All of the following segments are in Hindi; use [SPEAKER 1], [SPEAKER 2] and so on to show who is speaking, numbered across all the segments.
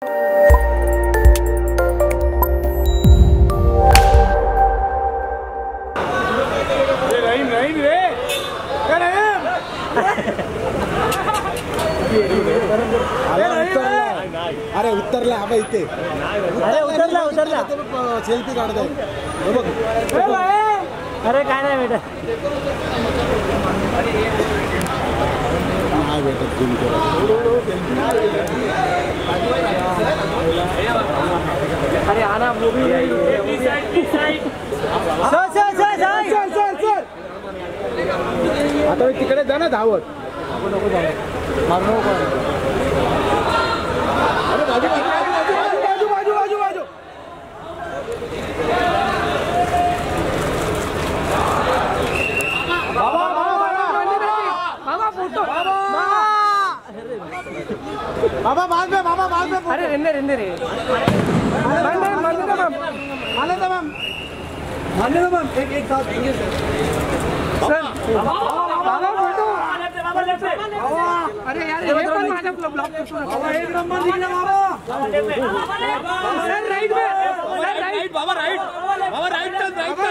[SPEAKER 1] अरे उतरला अब इथे अरे उतरला सेल्फी काढतोय
[SPEAKER 2] अरे काय नाही बेटा
[SPEAKER 1] नाही भेटत
[SPEAKER 2] अरे आना मूवी
[SPEAKER 1] आता तिकडे जा ना धावत नको जाऊ बाबा बाद में अरे
[SPEAKER 2] रेंदे रे एक साथ थैंक यू सर बाबा फोटो अरे यार ये पण माझा ब्लॉग बाबा एक नंबर दिखला बाबा सर राइट में सर राइट बाबा राइट टर्न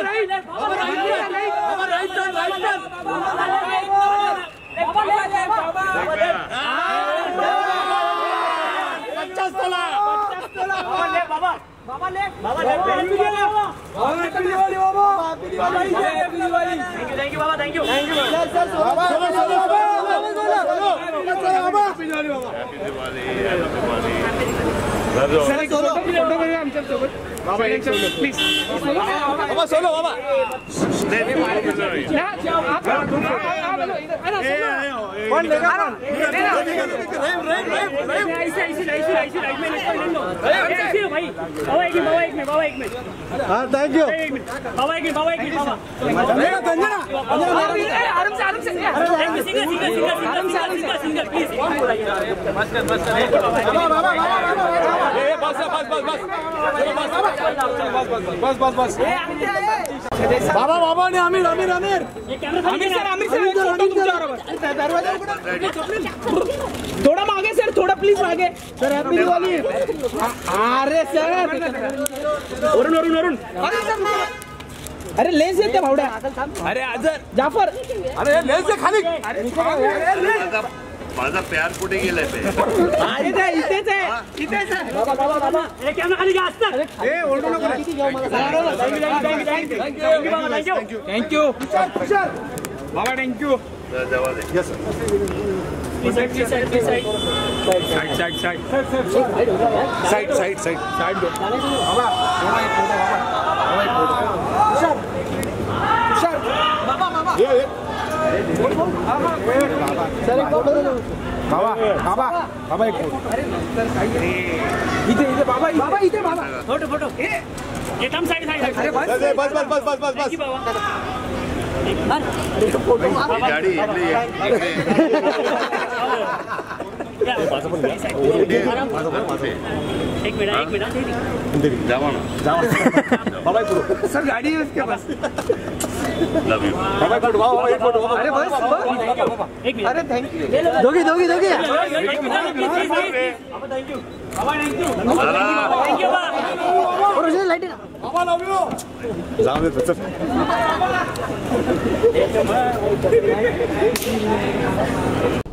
[SPEAKER 2] बाबा ले थैंक यू बाबा थैंक यू सर एक फोटो करूया आमच्या सोबत बाबा एक प्लीज बाबा सोलो बाबा कौन लेगा बाबा एक मिनट हाँ थैंक यू बाबा एक मिनट आराम से सिंगल प्लीज बस बाबा ने आमिर थोड़ा मागे सर थोड़ा प्लीज मागे सर हैप्पी दिवाली अरे सर वरुण अरे लेस येते भावड्या अरे आजर जाफर अरे लेस दे खाली
[SPEAKER 3] माझा प्यार कुठे गेलाय ते
[SPEAKER 2] इथेच आहे बाबा अरे कॅमेरा खाली घ्या असतं ए ओरडू नको थँक्यू बाबा थँक्यू
[SPEAKER 1] यस सर साइड बाबा ये सर एक फोटो बाबा एक फोटो इथे बाबा फोटो
[SPEAKER 2] एकदम साइड
[SPEAKER 1] अरे बस
[SPEAKER 3] गाडी
[SPEAKER 2] एक मिनट
[SPEAKER 3] जावा ना
[SPEAKER 1] बाबा
[SPEAKER 2] सर गाड़ी है उसके पास
[SPEAKER 3] लव यू
[SPEAKER 1] बाबा एक फोटो
[SPEAKER 2] अरे बस एक मिनट अरे थैंक यू दोगी
[SPEAKER 1] बाबा
[SPEAKER 2] थैंक यू और उसे लाइट
[SPEAKER 1] बाबा लव यू जाओ दे चल